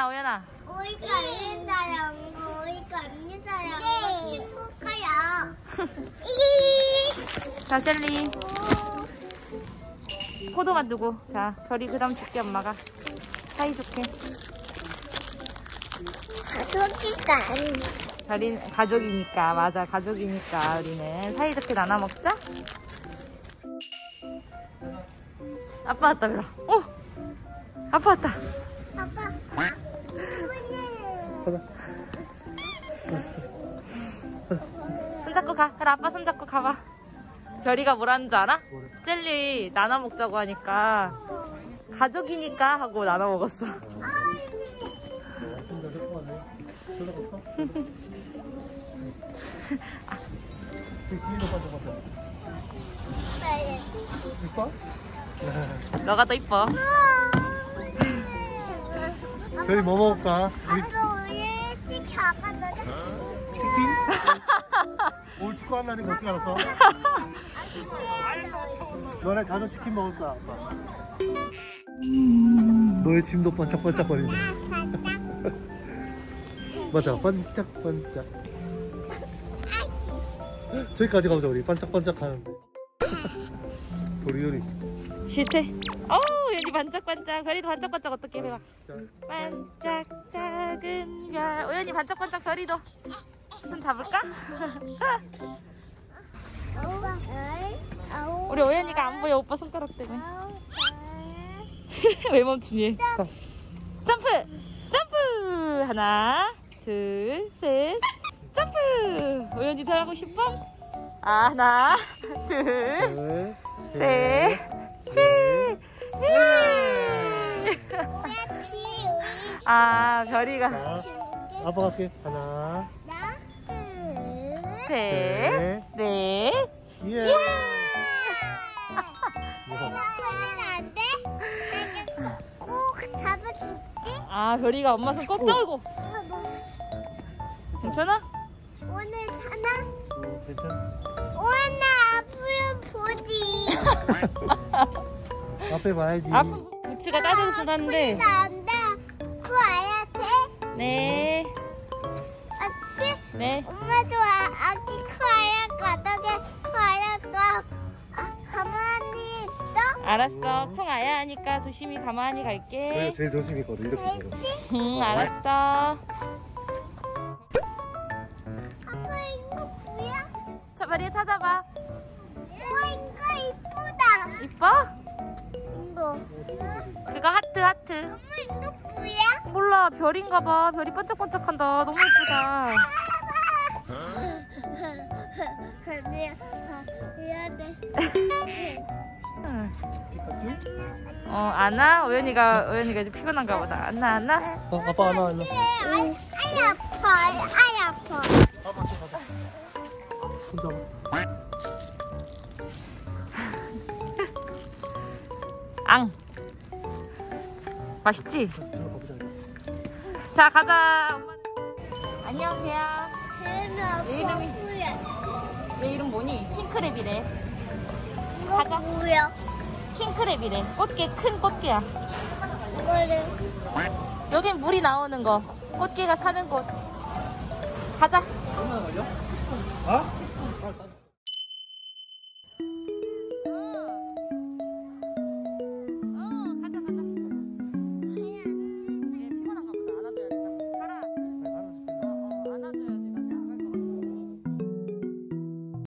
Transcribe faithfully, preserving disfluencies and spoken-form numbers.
오연아, 오연아. 오이가 아니다요. 오이가 아니다요. 네. 친구가요. 자, 셀리. 포도만 두고. 자, 별이 그 다음 줄게, 엄마가. 사이좋게. 가족이가 아니. 별이 가족이니까. 맞아, 가족이니까. 우리는 사이좋게 나눠 먹자. 아빠 왔다, 별아. 오! 아빠 왔다. 아빠. 가자. 손잡고 가. 그래, 아빠 손잡고 가봐. 별이가 뭐라는 줄 알아? 젤리 나눠 먹자고 하니까 가족이니까 하고 나눠 먹었어. 이뻐? 너가 더 이뻐. 별이 뭐 먹을까? 우리 아빠 우리 치킨 아빠 너 치킨? 오늘 축구 한다니까 어떻게 알았어? 너네 자주 치킨 먹을 거야, 아빠. 너의 침도 반짝반짝거리네. 맞아, 반짝반짝. 저기까지 가보자, 우리. 반짝반짝 하는데. 도리도리. 싫대. 어우, 여기 반짝반짝. 별이도 반짝반짝 어떻게 해봐. 반짝 작은 별. 오연이 반짝반짝 별이도. 손 잡을까? 우리 오연이가 안 보여, 오빠 손가락 때문에. 왜 멈추니? 점프! 점프! 하나, 둘, 셋, 점프! 오연이 더 하고 싶어? 아, 하나, 둘, 셋, 넷, 넷! 아, 별이가. 자, 아빠 갈게. 하나, 셋, 넷. 예. 아, 별이가 엄마 손 꼭 잡고. 괜찮아? 오늘 사나? 어, 괜찮아. 오늘 아프면 보지. 앞에 봐야지. 아프 부츠가 따뜻해서 하는데. 나온다. 그거 알아야 돼? 네. 알지? 네. 엄마도 아, 아기 커야 가닥에 커야가 아, 가만히 있어? 알았어. 쿵 아야 하니까 조심히 가만히 갈게. 저희가 제일 조심했거든, 이렇게 되면. 알지? 응, 알았어. 아빠 이거 뭐야? 자, 별이야 찾아봐. 와 이거 이쁘다. 이뻐? 이거. 그거 하트, 하트. 엄마 이거 뭐야? 몰라, 별인가 봐. 별이 반짝반짝한다. 너무 예쁘다. 아니야. 미안해. 응. 피카츄? 어, 안아? 오연이가, 오연이가 이제 피곤한가 보다. 안나, 안나? 어, 아빠 하나, 하나. 아이, 아이 아파. 아이 아파. 아빠 좀 가자. 손 잡아. 앙. 맛있지? 들어가보자. 자, 가자. 엄마. 안녕, 배야. 걔는 아빠 내 이름이- 뭐야? 얘 이름 뭐니? 킹크랩이래. 이거 가자. 뭐야? 킹크랩이래. 꽃게, 큰 꽃게야. 이거를. 여긴 물이 나오는 거. 꽃게가 사는 곳. 가자. 얼마나 걸려? 어?